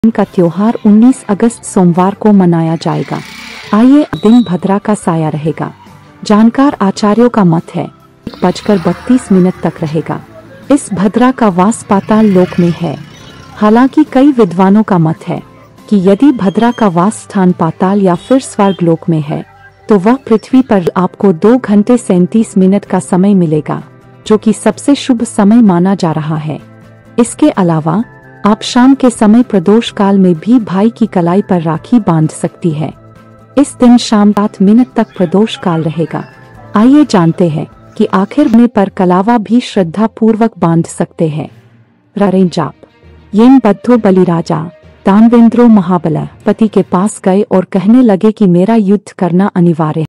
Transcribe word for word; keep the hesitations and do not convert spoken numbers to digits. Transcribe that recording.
का त्योहार उन्नीस अगस्त सोमवार को मनाया जाएगा। आइए दिन भद्रा का साया रहेगा। जानकार आचार्यों का मत है एक बजकर बत्तीस मिनट तक रहेगा। इस भद्रा का वास पाताल लोक में है। हालांकि कई विद्वानों का मत है कि यदि भद्रा का वास स्थान पाताल या फिर स्वर्ग लोक में है तो वह पृथ्वी पर आपको दो घंटे सैंतीस मिनट का समय मिलेगा, जो कि सबसे शुभ समय माना जा रहा है। इसके अलावा आप शाम के समय प्रदोष काल में भी भाई की कलाई पर राखी बांध सकती है। इस दिन शाम सात मिनट तक प्रदोष काल रहेगा। आइए जानते हैं कि आखिर में पर कलावा भी श्रद्धा पूर्वक बांध सकते हैं। ररें जाप येन बद्धो बलिराजा दानवेंद्रो महाबला पति के पास गए और कहने लगे कि मेरा युद्ध करना अनिवार्य